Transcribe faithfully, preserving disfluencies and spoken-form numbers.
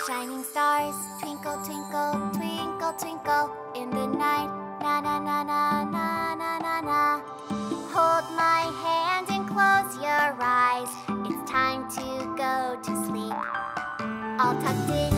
Shining stars, twinkle, twinkle, twinkle, twinkle in the night. Na na na na na na na na. Hold my hand and close your eyes. It's time to go to sleep. All tucked in